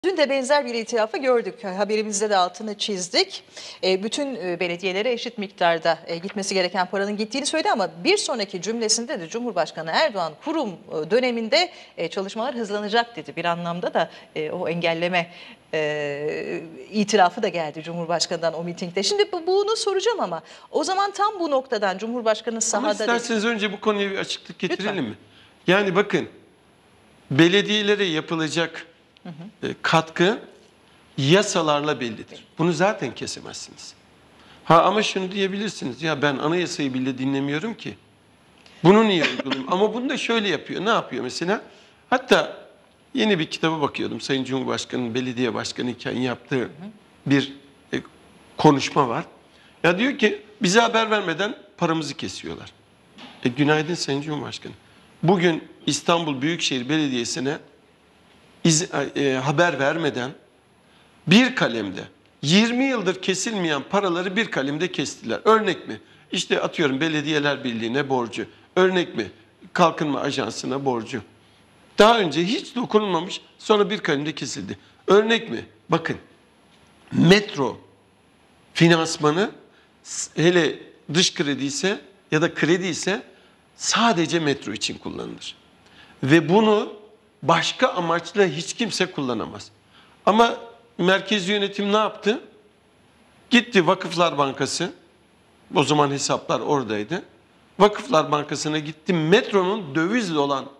Dün de benzer bir itirafı gördük. Haberimizde de altını çizdik. Bütün belediyelere eşit miktarda gitmesi gereken paranın gittiğini söyledi ama bir sonraki cümlesinde de Cumhurbaşkanı Erdoğan kurum döneminde çalışmalar hızlanacak dedi. Bir anlamda da o engelleme itirafı da geldi Cumhurbaşkanı'ndan o mitingde. Şimdi bunu soracağım ama o zaman tam bu noktadan Cumhurbaşkanı sahada... Ama isterseniz önce bu konuya bir açıklık getirelim Lütfen. mi? Yani bakın, belediyelere yapılacak katkı yasalarla bellidir. Bunu zaten kesemezsiniz. Ama şunu diyebilirsiniz, ya ben anayasayı bile dinlemiyorum ki. Bunu niye uygulayayım? Ama bunu da şöyle yapıyor. Ne yapıyor mesela? Hatta yeni bir kitaba bakıyordum. Sayın Cumhurbaşkanı'nın belediye başkanı iken yaptığı bir konuşma var. Ya diyor ki bize haber vermeden paramızı kesiyorlar. Günaydın Sayın Cumhurbaşkanı. Bugün İstanbul Büyükşehir Belediyesi'ne haber vermeden bir kalemde 20 yıldır kesilmeyen paraları bir kalemde kestiler. Örnek mi? İşte atıyorum Belediyeler Birliği'ne borcu. Örnek mi? Kalkınma Ajansı'na borcu. Daha önce hiç dokunulmamış, sonra bir kalemde kesildi. Örnek mi? Bakın, metro finansmanı, hele dış kredi ise ya da kredi ise sadece metro için kullanılır. Ve bunu başka amaçla hiç kimse kullanamaz. Ama merkezi yönetim ne yaptı? Gitti Vakıflar Bankası, o zaman hesaplar oradaydı. Vakıflar Bankası'na gitti, metronun dövizle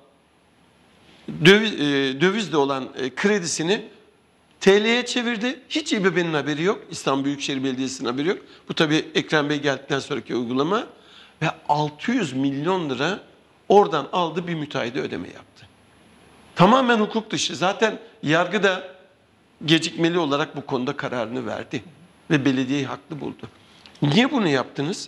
olan kredisini TL'ye çevirdi. Hiç İBB'nin haberi yok. İstanbul Büyükşehir Belediyesi'nin haberi yok. Bu tabii Ekrem Bey geldikten sonraki uygulama. Ve 600 milyon lira oradan aldı, bir müteahhide ödeme yaptı. Tamamen hukuk dışı. Zaten yargı da gecikmeli olarak bu konuda kararını verdi. Ve belediyeyi haklı buldu. Niye bunu yaptınız?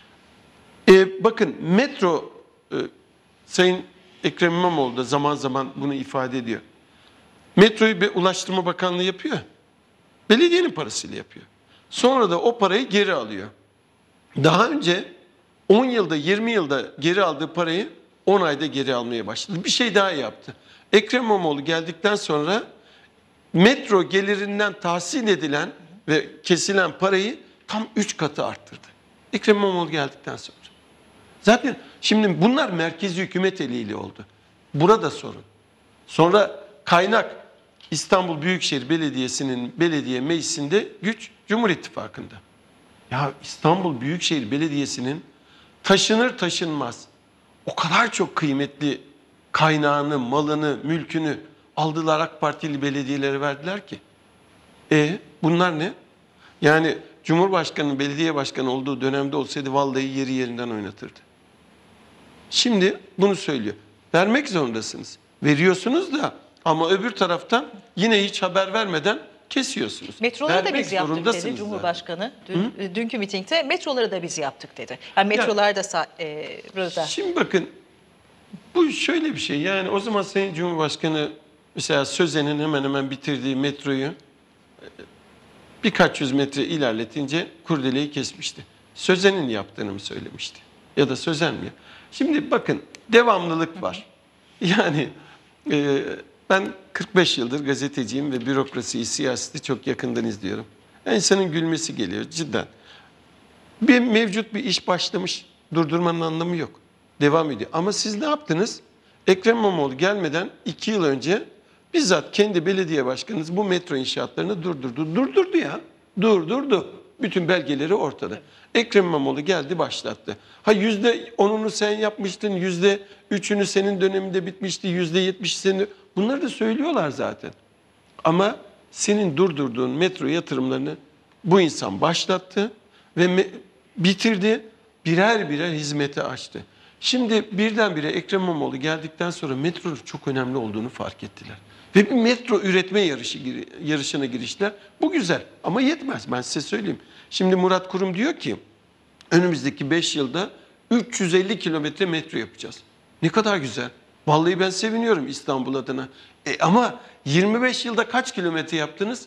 Bakın metro, Sayın Ekrem İmamoğlu da zaman zaman bunu ifade ediyor. Metroyu Ulaştırma Bakanlığı yapıyor. Belediyenin parasıyla yapıyor. Sonra da o parayı geri alıyor. Daha önce 10 yılda 20 yılda geri aldığı parayı 10 ayda geri almaya başladı. Bir şey daha yaptı. Ekrem İmamoğlu geldikten sonra metro gelirinden tahsil edilen ve kesilen parayı tam 3 katı arttırdı. Ekrem İmamoğlu geldikten sonra. Zaten şimdi bunlar merkezi hükümet eliyle oldu. Burada sorun. Sonra kaynak İstanbul Büyükşehir Belediyesi'nin belediye meclisinde, güç Cumhur İttifakı'nda. Ya İstanbul Büyükşehir Belediyesi'nin taşınır taşınmaz o kadar çok kıymetli kaynağını, malını, mülkünü aldılar, AK Partili belediyelere verdiler ki. Bunlar ne? Yani Cumhurbaşkanı, belediye başkanı olduğu dönemde olsaydı vallahi yeri yerinden oynatırdı. Şimdi bunu söylüyor. Vermek zorundasınız. Veriyorsunuz da ama öbür taraftan yine hiç haber vermeden kesiyorsunuz. Metroları da biz yaptık dedi Cumhurbaşkanı. Dünkü mitingde metroları da biz yaptık dedi. Yani metrolar da burada. Şimdi bakın, bu şöyle bir şey. Yani o zaman Sayın Cumhurbaşkanı mesela Söze'nin hemen hemen bitirdiği metroyu birkaç yüz metre ilerletince kurdeleyi kesmişti. Söze'nin yaptığını mı söylemişti? Ya da Sözen mi? Şimdi bakın, devamlılık var. Yani ben 45 yıldır gazeteciyim ve bürokrasiyi, siyaseti çok yakından izliyorum. İnsanın gülmesi geliyor cidden. Mevcut bir iş başlamış, durdurmanın anlamı yok. Devam ediyor. Ama siz ne yaptınız? Ekrem İmamoğlu gelmeden 2 yıl önce bizzat kendi belediye başkanınız bu metro inşaatlarını durdurdu. Durdurdu ya. Durdurdu. Bütün belgeleri ortada. Ekrem İmamoğlu geldi, başlattı. %10'unu sen yapmıştın, %3'ünü senin döneminde bitmişti, %70'i senin... Bunları da söylüyorlar zaten. Ama senin durdurduğun metro yatırımlarını bu insan başlattı ve bitirdi. Birer birer hizmete açtı. Şimdi birdenbire Ekrem İmamoğlu geldikten sonra metronun çok önemli olduğunu fark ettiler. Ve bir metro üretme yarışına giriştiler. Bu güzel ama yetmez, ben size söyleyeyim. Şimdi Murat Kurum diyor ki önümüzdeki 5 yılda 350 kilometre metro yapacağız. Ne kadar güzel. Vallahi ben seviniyorum İstanbul adına. Ama 25 yılda kaç kilometre yaptınız?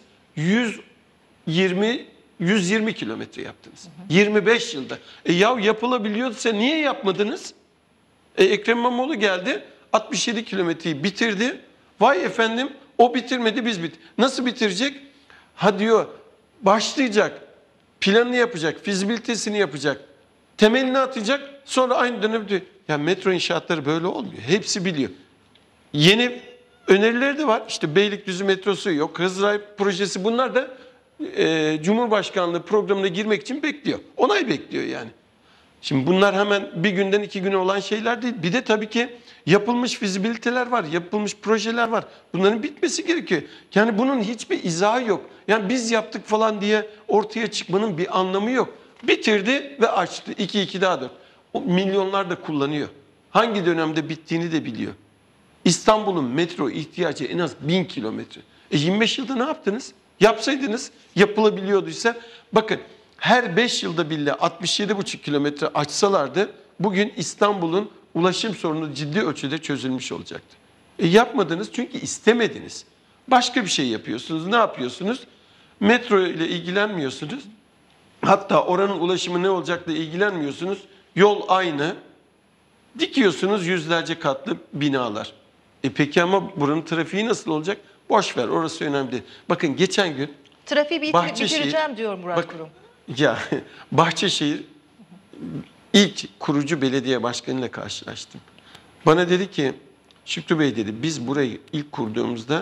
120 kilometre yaptınız. 25 yılda. Ya yapılabiliyorsa niye yapmadınız? Ekrem İmamoğlu geldi, 67 kilometreyi bitirdi. Vay efendim, O bitirmedi, biz Nasıl bitirecek? Ha diyor, başlayacak, planını yapacak, fizibilitesini yapacak, temelini atacak, sonra aynı dönem diyor. Ya metro inşaatları böyle olmuyor. Hepsi biliyor. Yeni önerileri de var. İşte Beylikdüzü metrosu yok, Kızılay projesi, bunlar da Cumhurbaşkanlığı programına girmek için bekliyor. Onay bekliyor yani. Şimdi bunlar hemen bir günden 2 güne olan şeyler değil. Bir de tabii ki yapılmış fizibiliteler var, yapılmış projeler var. Bunların bitmesi gerekiyor. Yani bunun hiçbir izahı yok. Yani biz yaptık falan diye ortaya çıkmanın bir anlamı yok. Bitirdi ve açtı. 2 daha 4. O milyonlar da kullanıyor. Hangi dönemde bittiğini de biliyor. İstanbul'un metro ihtiyacı en az 1000 kilometre. 25 yılda ne yaptınız? Yapsaydınız, yapılabiliyorduysa, bakın her 5 yılda bile 67,5 kilometre açsalardı bugün İstanbul'un ulaşım sorunu ciddi ölçüde çözülmüş olacaktı. Yapmadınız çünkü istemediniz. Başka bir şey yapıyorsunuz. Ne yapıyorsunuz? Metro ile ilgilenmiyorsunuz. Hatta oranın ulaşımı ne olacakla ilgilenmiyorsunuz. Yol aynı. Dikiyorsunuz yüzlerce katlı binalar. Peki ama buranın trafiği nasıl olacak? Boş ver, orası önemli değil. Bakın geçen gün Trafiği bitireceğim diyor Murat Kurum. Ya Bahçeşehir ilk kurucu belediye başkanıyla karşılaştım. Bana dedi ki, Şükrü Bey dedi, biz burayı ilk kurduğumuzda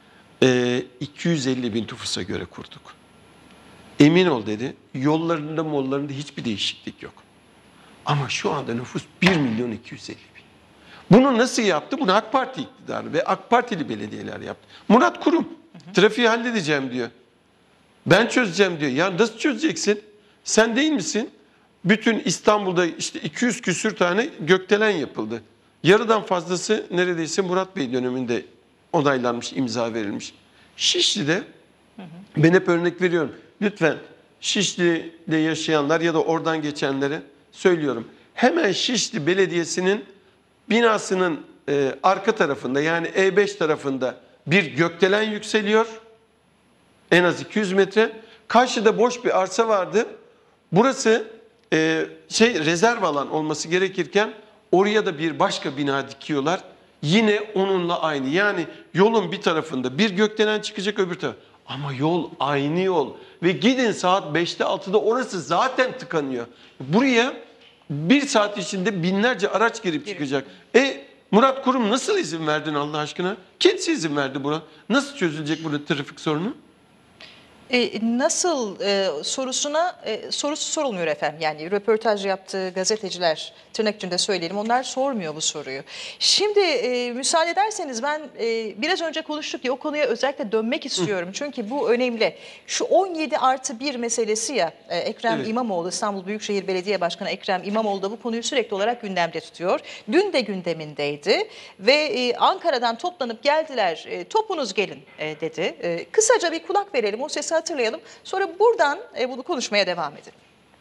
250 bin nüfusa göre kurduk. Emin ol dedi, mollarında hiçbir değişiklik yok. Ama şu anda nüfus 1.250.000. Bunu nasıl yaptı? Bunu AK Parti iktidarı ve AK Partili belediyeler yaptı. Murat Kurum, trafiği halledeceğim diyor. Ben çözeceğim diyor. Ya nasıl çözeceksin? Sen değil misin? Bütün İstanbul'da işte 200 küsür tane gökdelen yapıldı. Yarıdan fazlası neredeyse Murat Bey döneminde onaylanmış, imza verilmiş. Şişli'de, ben hep örnek veriyorum. Lütfen Şişli'de yaşayanlar ya da oradan geçenlere söylüyorum. Hemen Şişli Belediyesi'nin binasının arka tarafında, yani E5 tarafında bir gökdelen yükseliyor. En az 200 metre. Karşıda boş bir arsa vardı. Burası rezerv alan olması gerekirken oraya da bir başka bina dikiyorlar. Yine onunla aynı. Yani yolun bir tarafında bir gökdelen çıkacak, öbür taraf. Ama yol aynı yol. Ve gidin saat 5'te 6'da orası zaten tıkanıyor. Buraya 1 saat içinde binlerce araç girip çıkacak. Murat Kurum nasıl izin verdin Allah aşkına? Kendisi izin verdi buna. Nasıl çözülecek burada trafik sorunu? Nasıl sorusu sorulmuyor efendim. Yani röportaj yaptığı gazeteciler, tırnak içinde söyleyelim, onlar sormuyor bu soruyu. Şimdi müsaade ederseniz ben biraz önce konuştuk ya, o konuya özellikle dönmek istiyorum. Çünkü bu önemli. Şu 17+1 meselesi ya, Ekrem İmamoğlu, İstanbul Büyükşehir Belediye Başkanı Ekrem İmamoğlu da bu konuyu sürekli olarak gündemde tutuyor. Dün de gündemindeydi ve Ankara'dan toplanıp geldiler, topunuz gelin dedi. Kısaca bir kulak verelim, o sesi hatırlayalım. Sonra buradan bunu konuşmaya devam edelim.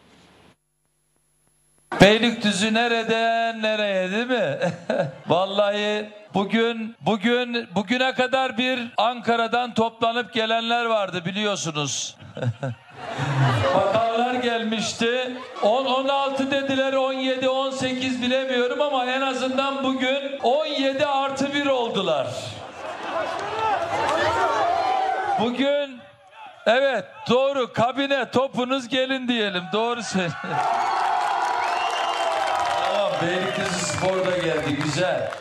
Beylikdüzü nereden nereye, değil mi? Vallahi bugüne kadar bir Ankara'dan toplanıp gelenler vardı, biliyorsunuz. Bakanlar gelmişti. 16 dediler, 17, 18 bilemiyorum ama en azından bugün 17+1 oldular. Bugün evet, doğru, kabine topunuz gelin diyelim, doğru söylüyorsun. Tamam, Beylikdüzü Spor da geldi, güzel.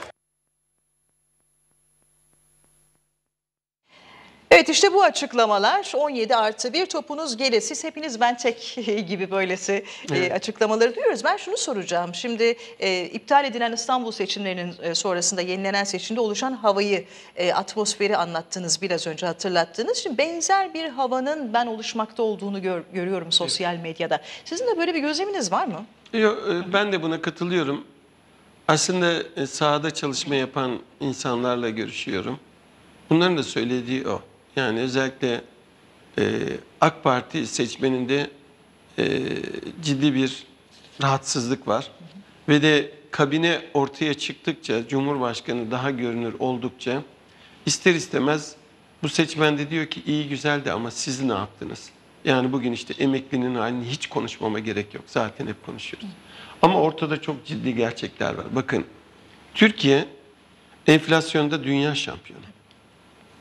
Evet, işte bu açıklamalar 17+1 topunuz gelir. Siz hepiniz ben tek gibi böylesi açıklamaları duyuyoruz. Ben şunu soracağım. Şimdi iptal edilen İstanbul seçimlerinin sonrasında yenilenen seçimde oluşan havayı, atmosferi anlattınız, biraz önce hatırlattınız. Şimdi benzer bir havanın ben oluşmakta olduğunu görüyorum sosyal medyada. Sizin de böyle bir gözleminiz var mı? Yok, ben de buna katılıyorum. Aslında sahada çalışma yapan insanlarla görüşüyorum. Bunların da söylediği o. Yani özellikle AK Parti seçmeninde ciddi bir rahatsızlık var. Ve de kabine ortaya çıktıkça, Cumhurbaşkanı daha görünür oldukça ister istemez bu seçmen de diyor ki iyi güzeldi ama siz ne yaptınız? Yani bugün işte emeklinin halini hiç konuşmama gerek yok. Zaten hep konuşuyoruz. Ama ortada çok ciddi gerçekler var. Bakın, Türkiye enflasyonda dünya şampiyonu.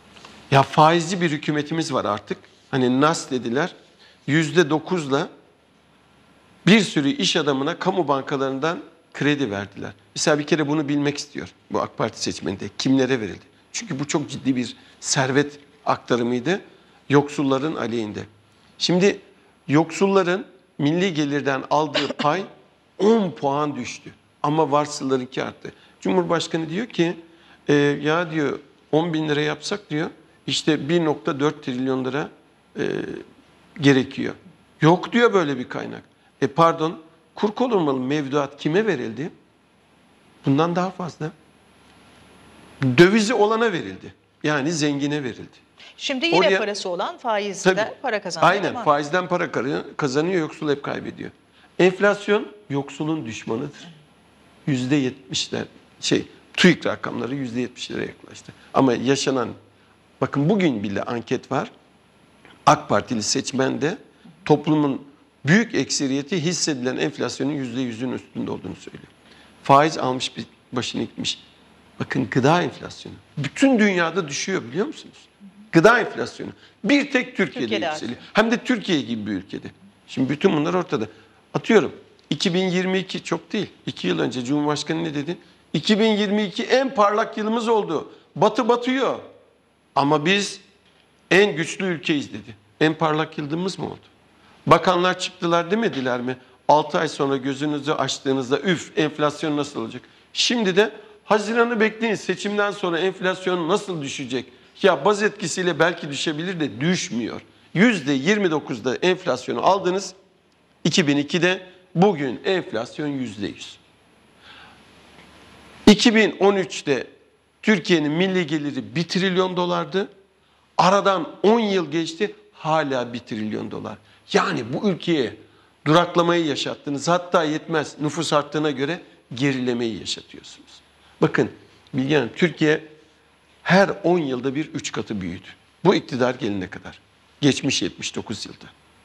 Ya faizci bir hükümetimiz var artık. Hani nas dediler. %9'la bir sürü iş adamına kamu bankalarından kredi verdiler. Mesela bir kere bunu bilmek istiyor bu AK Parti seçmeninde. Kimlere verildi? Çünkü bu çok ciddi bir servet aktarımıydı. Yoksulların aleyhinde. Şimdi yoksulların milli gelirden aldığı pay 10 puan düştü. Ama varsıllarınki arttı. Cumhurbaşkanı diyor ki ya diyor 10 bin lira yapsak diyor işte 1,4 trilyon lira gerekiyor. Yok diyor böyle bir kaynak. Pardon, kur korumalı mevduat kime verildi? Bundan daha fazla. Dövizi olana verildi. Yani zengine verildi. Şimdi yine parası olan faizden para kazanıyor. Aynen, faizden para kazanıyor, yoksul hep kaybediyor. Enflasyon yoksulun düşmanıdır. %70'ler, TÜİK rakamları %70'lere yaklaştı. Ama yaşanan, bakın bugün bile anket var. AK Partili seçmen de toplumun büyük ekseriyeti hissedilen enflasyonun %100'ün üstünde olduğunu söylüyor. Faiz almış başını gitmiş. Bakın gıda enflasyonu. Bütün dünyada düşüyor biliyor musunuz? Gıda enflasyonu. Bir tek Türkiye'de yükseliyor. Hem de Türkiye gibi bir ülkede. Şimdi bütün bunlar ortada. Atıyorum 2022 çok değil. 2 yıl önce Cumhurbaşkanı ne dedi? 2022 en parlak yılımız oldu. Batı batıyor. Ama biz en güçlü ülkeyiz dedi. En parlak yıldızımız mı oldu? Bakanlar çıktılar demediler mi? 6 ay sonra gözünüzü açtığınızda üf enflasyon nasıl olacak? Şimdi de Haziran'ı bekleyin, seçimden sonra enflasyon nasıl düşecek? Ya baz etkisiyle belki düşebilir de düşmüyor. %29'da enflasyonu aldınız 2002'de, bugün enflasyon %100. 2013'te Türkiye'nin milli geliri 1 trilyon dolardı. Aradan 10 yıl geçti, hala 1 trilyon dolar. Yani bu ülkeye duraklamayı yaşattınız. Hatta yetmez, nüfus arttığına göre gerilemeyi yaşatıyorsunuz. Bakın Bilge Hanım, Türkiye her 10 yılda bir 3 katı büyüdü. Bu iktidar gelene kadar. Geçmiş 79 yılda.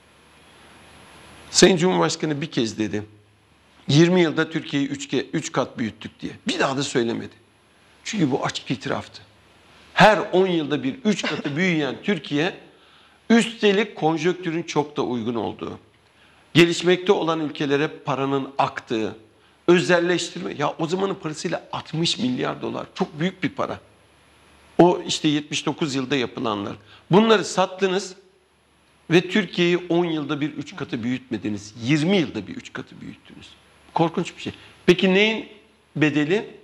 Sayın Cumhurbaşkanı bir kez dedi, 20 yılda Türkiye'yi 3 kat büyüttük diye. Bir daha da söylemedi. Çünkü bu açık itiraftı. Her 10 yılda bir 3 katı büyüyen Türkiye, üstelik konjonktürün çok da uygun olduğu, gelişmekte olan ülkelere paranın aktığı, özelleştirme, ya o zamanın parasıyla 60 milyar dolar, çok büyük bir para. O işte 79 yılda yapılanlar. Bunları sattınız ve Türkiye'yi 10 yılda bir 3 katı büyütmediniz. 20 yılda bir 3 katı büyüttünüz. Korkunç bir şey. Peki neyin bedeli?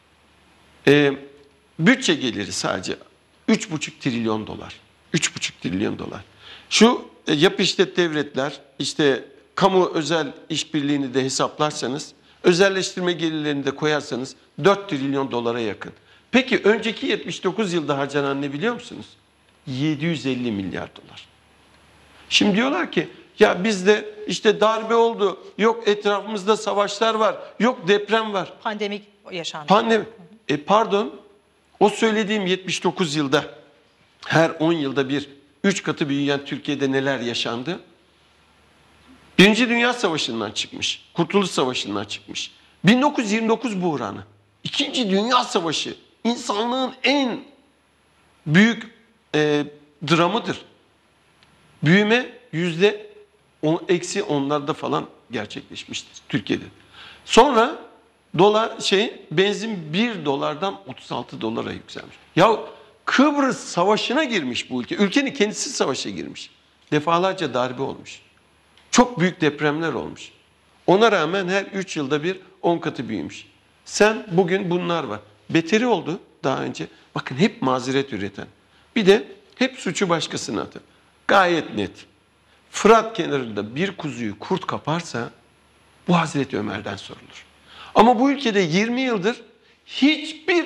Bütçe geliri sadece 3,5 trilyon dolar. 3,5 trilyon dolar. Şu yap işlet devletler, işte kamu özel işbirliğini de hesaplarsanız, özelleştirme gelirlerini de koyarsanız 4 trilyon dolara yakın. Peki önceki 79 yılda harcanan ne biliyor musunuz? 750 milyar dolar. Şimdi diyorlar ki ya bizde işte darbe oldu, yok etrafımızda savaşlar var, yok deprem var. Pandemik yaşandı. Pandemi. Pardon, o söylediğim 79 yılda her 10 yılda bir 3 katı büyüyen Türkiye'de neler yaşandı? Birinci Dünya Savaşı'ndan çıkmış, Kurtuluş Savaşı'ndan çıkmış. 1929 buhranı, İkinci Dünya Savaşı insanlığın en büyük dramıdır. Büyüme %-10'larda falan gerçekleşmiştir Türkiye'de. Sonra benzin 1 dolardan 36 dolara yükselmiş. Ya Kıbrıs Savaşı'na girmiş bu ülke. Ülkenin kendisi savaşa girmiş. Defalarca darbe olmuş. Çok büyük depremler olmuş. Ona rağmen her 3 yılda bir 10 katı büyümüş. Bugün bunlar var. Beteri oldu daha önce. Bakın hep mazeret üreten. Bir de hep suçu başkasına atan. Gayet net. Fırat kenarında bir kuzuyu kurt kaparsa bu Hazreti Ömer'den sorulur. Ama bu ülkede 20 yıldır hiçbir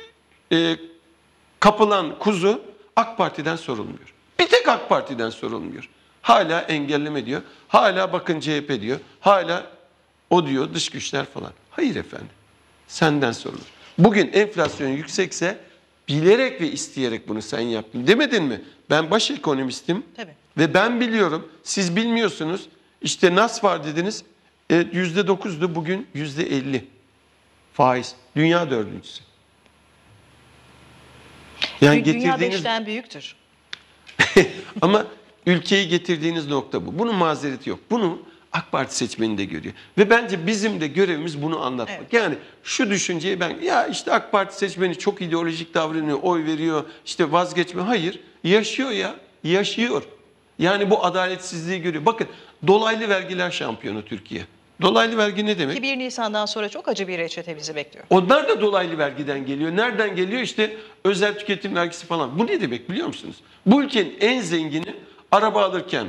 kapılan kuzu AK Parti'den sorulmuyor. Bir tek AK Parti'den sorulmuyor. Hala engelleme diyor. Hala bakın CHP diyor. Hala o diyor, dış güçler falan. Hayır efendim. Senden sorulur. Bugün enflasyon yüksekse bilerek ve isteyerek bunu sen yaptın. Demedin mi? Ben baş ekonomistim. Tabii. Ve ben biliyorum. Siz bilmiyorsunuz. İşte nas var dediniz. %9'du, bugün %50 faiz. Dünya 4.'sü. Yani Dünya getirdiğiniz 5'ten büyüktür. ama ülkeyi getirdiğiniz nokta bu. Bunun mazereti yok. Bunu AK Parti seçmeni de görüyor. Ve bence bizim de görevimiz bunu anlatmak. Evet. Yani şu düşünceyi ya işte AK Parti seçmeni çok ideolojik davranıyor, oy veriyor, işte vazgeçme. Hayır, yaşıyor ya, yaşıyor. Yani bu adaletsizliği görüyor. Bakın, dolaylı vergiler şampiyonu Türkiye. Dolaylı vergi ne demek? Ki 1 Nisan'dan sonra çok acı bir reçete bizi bekliyor. Onlar da dolaylı vergiden geliyor. Nereden geliyor? İşte özel tüketim vergisi falan. Bu ne demek biliyor musunuz? Bu ülkenin en zengini araba alırken,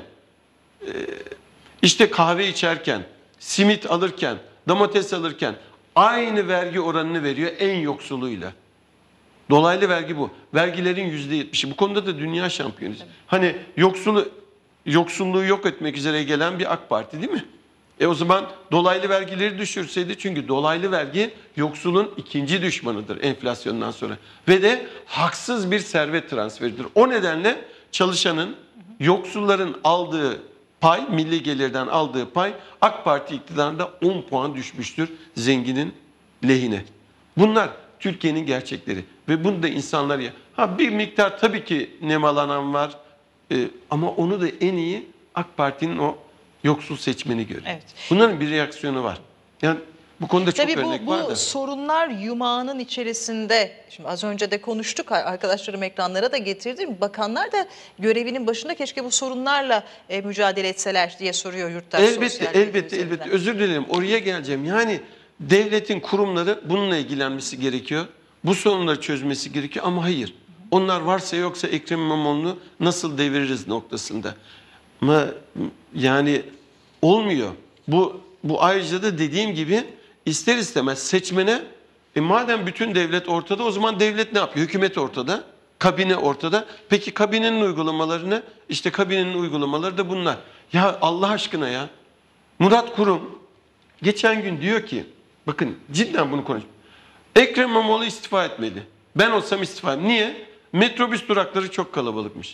işte kahve içerken, simit alırken, domates alırken aynı vergi oranını veriyor en yoksuluyla. Dolaylı vergi bu. Vergilerin %70'i. Bu konuda da dünya şampiyonuyuz. Hani yoksulluğu yok etmek üzere gelen bir AK Parti değil mi? O zaman dolaylı vergileri düşürseydi, çünkü dolaylı vergi yoksulun ikinci düşmanıdır enflasyondan sonra. Ve de haksız bir servet transferidir. O nedenle çalışanın, yoksulların aldığı pay, milli gelirden aldığı pay AK Parti iktidarında 10 puan düşmüştür zenginin lehine. Bunlar Türkiye'nin gerçekleri ve bunu da insanlar bir miktar tabii ki nemalanan var, ama onu da en iyi AK Parti'nin o yoksul seçmeni görüyor. Evet. Bunların bir reaksiyonu var. Yani bu konuda çok Tabii örnek var da. bu sorunlar yumağının içerisinde, şimdi az önce de konuştuk, arkadaşlarım ekranlara da getirdim. Bakanlar da görevinin başında keşke bu sorunlarla mücadele etseler diye soruyor yurttaş. Elbette. Özür dilerim. Oraya geleceğim. Yani devletin kurumları bununla ilgilenmesi gerekiyor. Bu sorunları çözmesi gerekiyor ama hayır. Onlar varsa yoksa Ekrem İmamoğlu'nu nasıl deviririz noktasında. Ama yani olmuyor. Bu ayrıca da dediğim gibi ister istemez seçmene madem bütün devlet ortada, o zaman devlet ne yapıyor? Hükümet ortada, kabine ortada. Peki kabinenin uygulamaları ne? İşte kabinenin uygulamaları da bunlar. Ya Allah aşkına ya. Murat Kurum geçen gün diyor ki, bakın cidden bunu konuşuyorum. Ekrem İmamoğlu istifa etmeli. Ben olsam istifa etmem. Niye? Metrobüs durakları çok kalabalıkmış.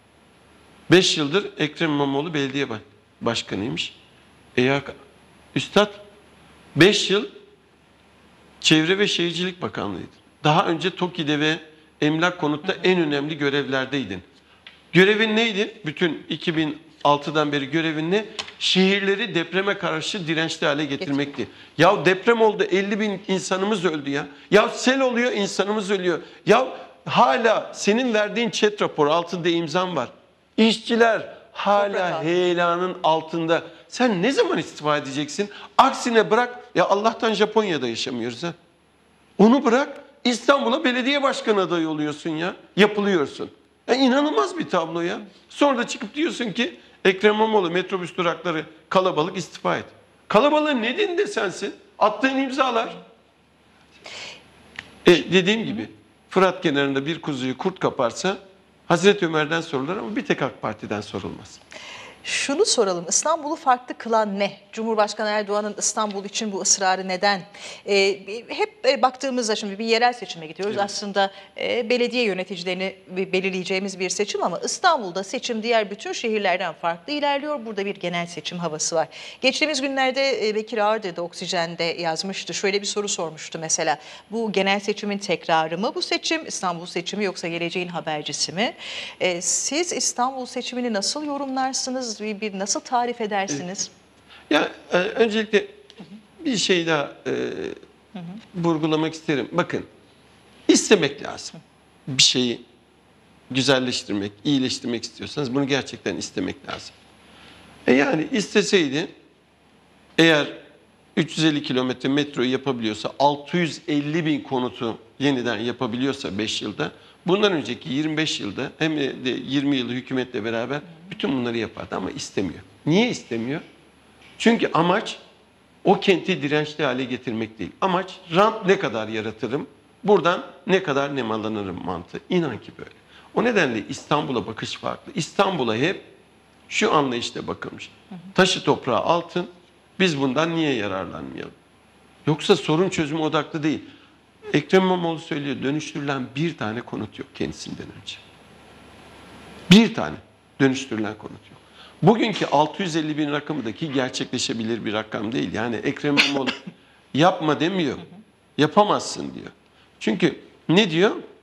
5 yıldır Ekrem İmamoğlu belediye başkanıymış. Üstad 5 yıl Çevre ve Şehircilik Bakanlığı'ydı. Daha önce TOKİ'de ve Emlak Konut'ta en önemli görevlerdeydin. Görevin neydi? Bütün 2006'dan beri görevin ne? Şehirleri depreme karşı dirençli hale getirmekti. Ya deprem oldu, 50 bin insanımız öldü ya. Ya sel oluyor, insanımız ölüyor. Ya hala senin verdiğin chat raporu altında imzan var. İşçiler hala heyelanın altında. Sen ne zaman istifa edeceksin? Aksine bırak, ya Allah'tan Japonya'da yaşamıyoruz ha. Onu bırak, İstanbul'a belediye başkanı adayı oluyorsun ya. Yapılıyorsun. İnanılmaz bir tablo ya. Sonra da çıkıp diyorsun ki Ekrem İmamoğlu metrobüs durakları kalabalık, istifa et. Kalabalığın nedeni de sensin. Attığın imzalar. Dediğim gibi Fırat kenarında bir kuzuyu kurt kaparsa Hazreti Ömer'den sorulur ama bir tek AK Parti'den sorulmaz. Şunu soralım, İstanbul'u farklı kılan ne? Cumhurbaşkanı Erdoğan'ın İstanbul için bu ısrarı neden? Hep baktığımızda şimdi bir yerel seçime gidiyoruz. Evet. Aslında belediye yöneticilerini belirleyeceğimiz bir seçim ama İstanbul'da seçim diğer bütün şehirlerden farklı ilerliyor. Burada bir genel seçim havası var. Geçtiğimiz günlerde Bekir Ağırdı da Oksijen'de yazmıştı. Şöyle bir soru sormuştu mesela. Bu genel seçimin tekrarı mı bu seçim? İstanbul seçimi yoksa geleceğin habercisi mi? Siz İstanbul seçimini nasıl yorumlarsınız? Bir nasıl tarif edersiniz? Öncelikle bir şey daha vurgulamak isterim. Bakın, istemek lazım. Bir şeyi güzelleştirmek, iyileştirmek istiyorsanız bunu gerçekten istemek lazım. Yani isteseydi, eğer 350 kilometre metroyu yapabiliyorsa, 650 bin konutu yeniden yapabiliyorsa 5 yılda, bundan önceki 25 yılda hem de 20 yılı hükümetle beraber bütün bunları yapardı ama istemiyor. Niye istemiyor? Çünkü amaç o kenti dirençli hale getirmek değil. Amaç rant ne kadar yaratırım, buradan ne kadar nemalanırım mantığı. İnan ki böyle. O nedenle İstanbul'a bakış farklı. İstanbul'a hep şu anlayışla bakılmış. Taşı toprağı altın, biz bundan niye yararlanmayalım? Yoksa sorun çözümü odaklı değil. Ekrem İmamoğlu söylüyor, dönüştürülen bir tane konut yok kendisinden önce. Bir tane dönüştürülen konut yok. Bugünkü 650 bin rakamındaki gerçekleşebilir bir rakam değil. Yani Ekrem İmamoğlu yapma demiyor, yapamazsın diyor. Çünkü ne diyor?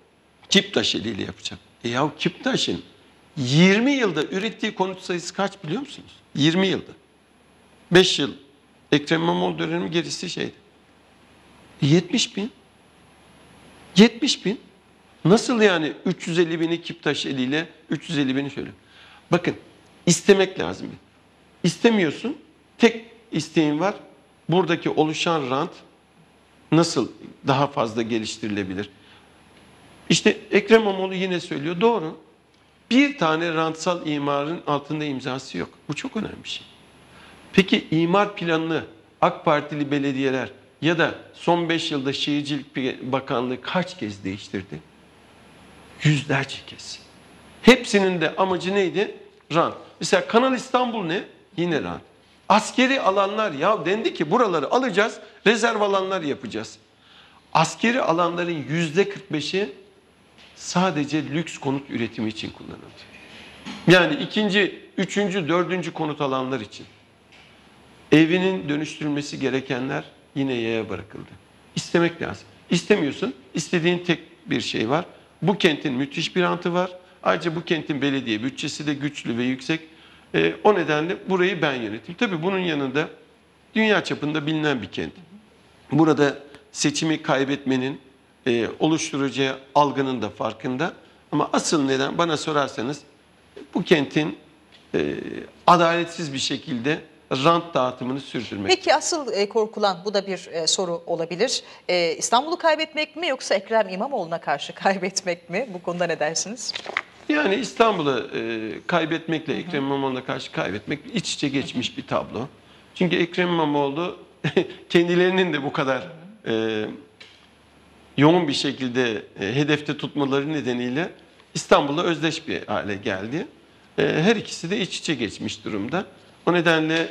Kiptaş eliyle yapacağım. Yahu Kiptaş'ın 20 yılda ürettiği konut sayısı kaç biliyor musunuz? 20 yılda. 5 yıl Ekrem İmamoğlu dönemi, gerisi şeydi. 70 bin. 70 bin. Nasıl yani 350 bini Kiptaş eliyle 350 bini söylüyor. Bakın istemek lazım. İstemiyorsun. Tek isteğin var. Buradaki oluşan rant nasıl daha fazla geliştirilebilir? İşte Ekrem İmamoğlu yine söylüyor. Doğru. Bir tane rantsal imarın altında imzası yok. Bu çok önemli bir şey. Peki imar planını AK Partili belediyeler ya da son 5 yılda Şehircilik Bakanlığı kaç kez değiştirdi? Yüzlerce kez. Hepsinin de amacı neydi? Rant. Mesela Kanal İstanbul ne? Yine rant. Askeri alanlar, ya dendi ki buraları alacağız, rezerv alanlar yapacağız. Askeri alanların %45'i sadece lüks konut üretimi için kullanıldı. Yani ikinci, üçüncü, dördüncü konut alanlar için. Evinin dönüştürülmesi gerekenler yine yaya bırakıldı. İstemek lazım. İstemiyorsun, istediğin tek bir şey var. Bu kentin müthiş bir rantı var. Ayrıca bu kentin belediye bütçesi de güçlü ve yüksek. O nedenle burayı ben yöneteyim. Tabii bunun yanında dünya çapında bilinen bir kent. Burada seçimi kaybetmenin oluşturacağı algının da farkında. Ama asıl neden bana sorarsanız bu kentin adaletsiz bir şekilde rant dağıtımını sürdürmek. Peki asıl korkulan, bu da bir soru olabilir. İstanbul'u kaybetmek mi yoksa Ekrem İmamoğlu'na karşı kaybetmek mi? Bu konuda ne dersiniz? Yani İstanbul'u kaybetmekle Ekrem İmamoğlu'na karşı kaybetmek iç içe geçmiş bir tablo. Çünkü Ekrem İmamoğlu kendilerinin de bu kadar yoğun bir şekilde hedefte tutmaları nedeniyle İstanbul'la özdeş bir hale geldi. Her ikisi de iç içe geçmiş durumda. O nedenle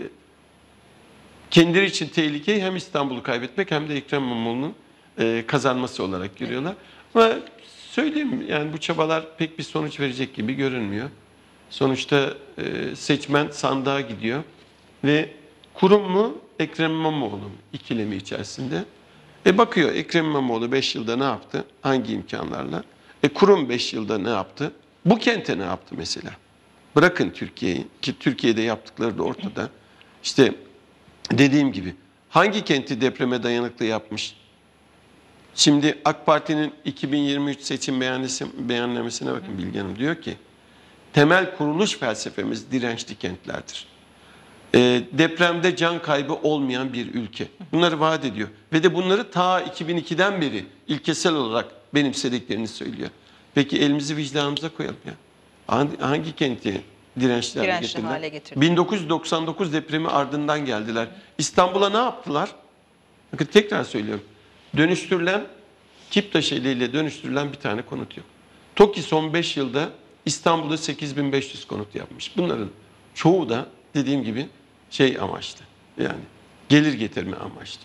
kendileri için tehlikeyi hem İstanbul'u kaybetmek hem de Ekrem İmamoğlu'nun kazanması olarak görüyorlar. Ama söyleyeyim, yani bu çabalar pek bir sonuç verecek gibi görünmüyor. Sonuçta seçmen sandığa gidiyor ve kurum mu Ekrem İmamoğlu mu ikilemi içerisinde. Bakıyor Ekrem İmamoğlu 5 yılda ne yaptı? Hangi imkanlarla? Kurum 5 yılda ne yaptı? Bu kente ne yaptı mesela? Bırakın Türkiye'yi, ki Türkiye'de yaptıkları da ortada. İşte dediğim gibi hangi kenti depreme dayanıklı yapmış? Şimdi AK Parti'nin 2023 seçim beyannamesine bakın, Bilge Hanım diyor ki temel kuruluş felsefemiz dirençli kentlerdir. Depremde can kaybı olmayan bir ülke. Bunları vaat ediyor. Ve de bunları ta 2002'den beri ilkesel olarak benimsediklerini söylüyor. Peki elimizi vicdanımıza koyalım ya. Hangi kenti dirençli hale getirdiler? 1999 depremi ardından geldiler. İstanbul'a ne yaptılar? Bakın tekrar söylüyorum. Dönüştürülen, Kiptaş eliyle dönüştürülen bir tane konut yok. TOKİ son 5 yılda İstanbul'da 8500 konut yapmış. Bunların çoğu da dediğim gibi şey amaçlı. Yani gelir getirme amaçlı.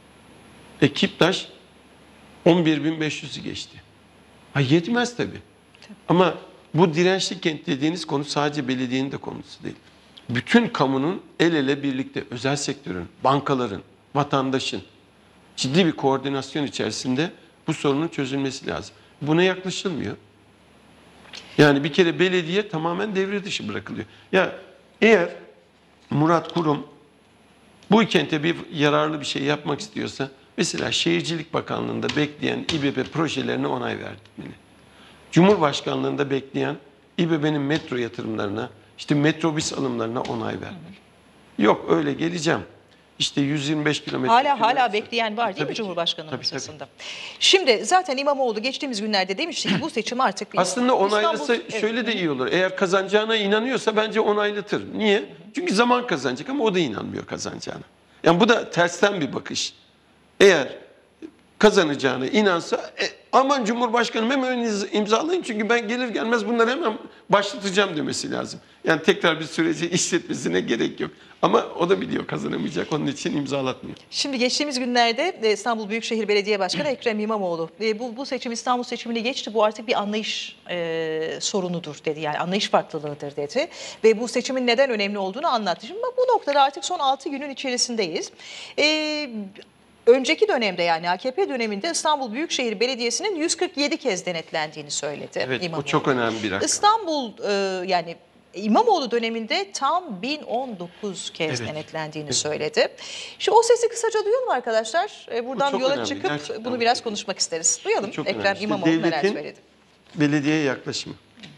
Kiptaş 11.500'ü geçti. Yetmez tabii. Ama bu dirençli kent dediğiniz konu sadece belediyenin de konusu değil. Bütün kamunun el ele birlikte, özel sektörün, bankaların, vatandaşın ciddi bir koordinasyon içerisinde bu sorunun çözülmesi lazım. Buna yaklaşılmıyor. Yani bir kere belediye tamamen devre dışı bırakılıyor. Ya eğer Murat Kurum bu kente bir yararlı bir şey yapmak istiyorsa, mesela Şehircilik Bakanlığı'nda bekleyen İBB projelerine onay vermeli. Cumhurbaşkanlığında bekleyen İBB'nin metro yatırımlarına, işte metrobüs alımlarına onay vermeli. Yok öyle geleceğim. İşte 125 kilometre. Hala bekleyen var değil mi Cumhurbaşkanı masasında? Şimdi zaten İmamoğlu geçtiğimiz günlerde demişti ki bu seçim artık... Aslında onaylasa şöyle de iyi olur. Eğer kazanacağına inanıyorsa bence onaylatır. Niye? Çünkü zaman kazanacak ama o da inanmıyor kazanacağına. Yani bu da tersten bir bakış. Eğer kazanacağına inansa aman Cumhurbaşkanım hemen imzalayın çünkü ben gelir gelmez bunları hemen başlatacağım demesi lazım. Yani tekrar bir süreci işletmesine gerek yok. Ama o da biliyor kazanamayacak, onun için imzalatmıyor. Şimdi geçtiğimiz günlerde İstanbul Büyükşehir Belediye Başkanı Ekrem İmamoğlu bu seçim İstanbul seçimini geçti, bu artık bir anlayış sorunudur dedi, yani anlayış farklılığıdır dedi. Ve bu seçimin neden önemli olduğunu anlattı. Şimdi bu noktada artık son 6 günün içerisindeyiz. önceki dönemde yani AKP döneminde İstanbul Büyükşehir Belediyesi'nin 147 kez denetlendiğini söyledi Evet, İmamoğlu. o çok önemli bir rakam. İstanbul yani İmamoğlu döneminde tam 1019 kez Evet. denetlendiğini söyledi. Şimdi o sesi kısaca duyalım arkadaşlar. Buradan çok yola önemli, çıkıp gerçekten bunu bu biraz çok konuşmak isteriz. Duyalım çok Ekrem önemli. İşte İmamoğlu neler devletin söyledi. belediyeye yaklaşımı.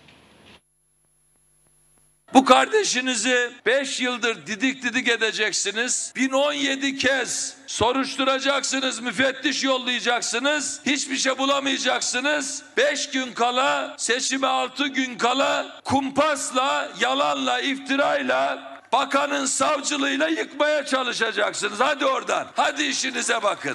Bu kardeşinizi 5 yıldır didik didik edeceksiniz. 1017 kez soruşturacaksınız, müfettiş yollayacaksınız. Hiçbir şey bulamayacaksınız. 5 gün kala, seçime 6 gün kala kumpasla, yalanla, iftirayla, bakanın savcılığıyla yıkmaya çalışacaksınız. Hadi oradan, hadi işinize bakın.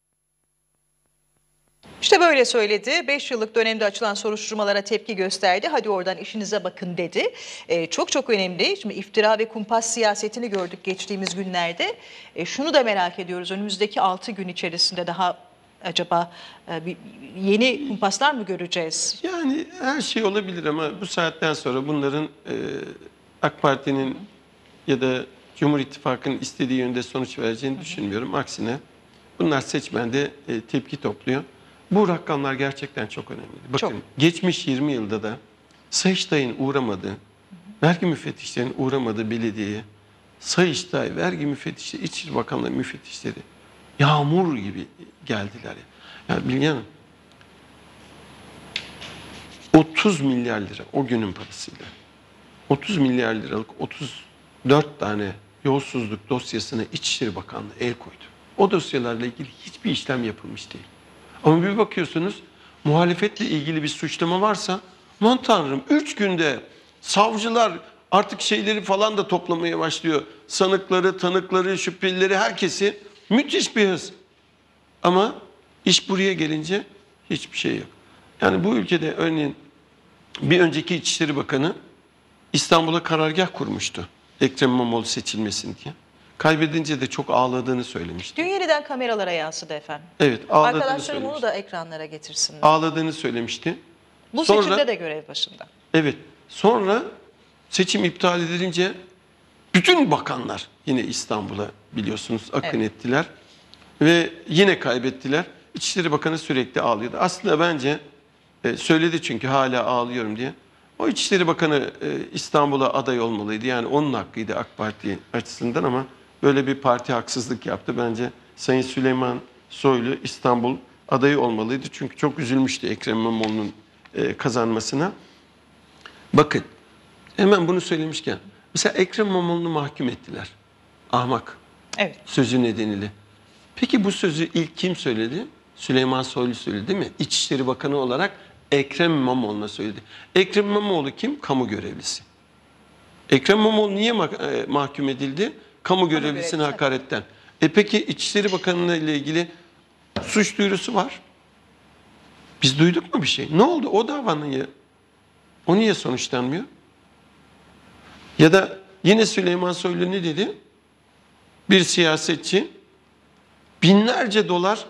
İşte böyle söyledi. 5 yıllık dönemde açılan soruşturmalara tepki gösterdi. Hadi oradan işinize bakın dedi. Çok çok önemli. Şimdi iftira ve kumpas siyasetini gördük geçtiğimiz günlerde. Şunu da merak ediyoruz. Önümüzdeki 6 gün içerisinde daha acaba yeni kumpaslar mı göreceğiz? Yani her şey olabilir ama bu saatten sonra bunların AK Parti'nin ya da Cumhur İttifakı'nın istediği yönde sonuç vereceğini düşünmüyorum. Aksine bunlar seçmende tepki topluyor. Bu rakamlar gerçekten çok önemli. Bakın Çok. geçmiş 20 yılda da Sayıştay'ın uğramadığı, vergi müfettişlerinin uğramadığı belediyeye Sayıştay, vergi müfettişleri, İçişleri Bakanlığı müfettişleri yağmur gibi geldiler. Yani Bilge Hanım, 30 milyar lira o günün parasıyla 30 milyar liralık 34 tane yolsuzluk dosyasına İçişleri Bakanlığı el koydu. O dosyalarla ilgili hiçbir işlem yapılmış değil. Ama bir bakıyorsunuz muhalefetle ilgili bir suçlama varsa aman tanrım 3 günde savcılar artık şeyleri falan da toplamaya başlıyor. Sanıkları, tanıkları, şüphelileri herkesi müthiş bir hız. Ama iş buraya gelince hiçbir şey yok. Yani bu ülkede örneğin bir önceki İçişleri Bakanı İstanbul'a karargah kurmuştu. Ekrem İmamoğlu seçilmesin diye. Kaybedince de çok ağladığını söylemişti. Dün yeniden kameralara yansıdı efendim. Evet, ağladığını Arkadaşlarım onu söylemişti. da ekranlara getirsinler. Ağladığını söylemişti. Bu Sonra- seçimde de görev başında. Evet. Sonra seçim iptal edilince bütün bakanlar yine İstanbul'a biliyorsunuz akın Evet. ettiler. Ve yine kaybettiler. İçişleri Bakanı sürekli ağlıyordu. Aslında bence söyledi çünkü hala ağlıyorum diye. O İçişleri Bakanı İstanbul'a aday olmalıydı. Yani onun hakkıydı AK Parti açısından ama böyle bir parti haksızlık yaptı. Bence Sayın Süleyman Soylu İstanbul adayı olmalıydı. Çünkü çok üzülmüştü Ekrem İmamoğlu'nun kazanmasına. Bakın hemen bunu söylemişken mesela Ekrem İmamoğlu'nu mahkum ettiler. Ahmak Evet. sözü nedeniyle. Peki bu sözü ilk kim söyledi? Süleyman Soylu söyledi değil mi? İçişleri Bakanı olarak Ekrem İmamoğlu'na söyledi. Ekrem İmamoğlu kim? Kamu görevlisi. Ekrem İmamoğlu niye mahkum edildi? Kamu görevlisine görevlisi. hakaretten. Peki İçişleri Bakanı ile ilgili suç duyurusu var. Biz duyduk mu bir şey? Ne oldu? O dava niye? O niye sonuçlanmıyor? Ya da yine Süleyman Soylu ne dedi? Bir siyasetçi binlerce dolar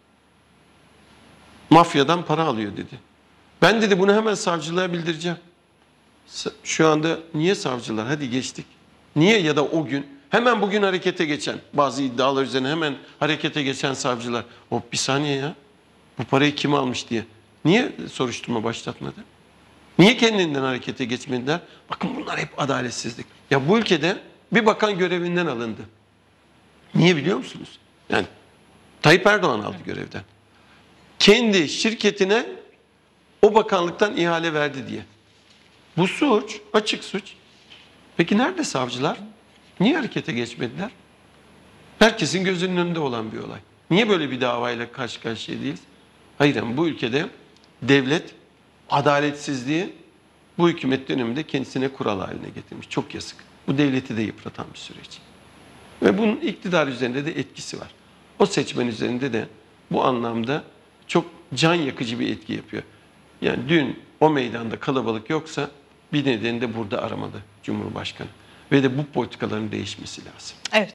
mafyadan para alıyor dedi. Ben dedi bunu hemen savcılığa bildireceğim. Şu anda niye savcılar? Hadi geçtik. Niye ya da o gün hemen bugün harekete geçen bazı iddialar üzerine hemen harekete geçen savcılar. Hop bir saniye ya. Bu parayı kim almış diye. Niye soruşturma başlatmadı? Niye kendinden harekete geçmediler? Bakın bunlar hep adaletsizlik. Ya bu ülkede bir bakan görevinden alındı. Niye biliyor musunuz? Yani Tayyip Erdoğan aldı görevden. Kendi şirketine o bakanlıktan ihale verdi diye. Bu suç, açık suç. Peki nerede savcılar? Niye harekete geçmediler? Herkesin gözünün önünde olan bir olay. Niye böyle bir davayla karşı karşıya değiliz? Hayır ama bu ülkede devlet adaletsizliği bu hükümet döneminde kendisine kural haline getirmiş. Çok yazık. Bu devleti de yıpratan bir süreç. Ve bunun iktidar üzerinde de etkisi var. O seçmen üzerinde de bu anlamda çok can yakıcı bir etki yapıyor. Yani dün o meydanda kalabalık yoksa bir nedeni de burada aramalı Cumhurbaşkanı. Ve de bu politikaların değişmesi lazım. Evet.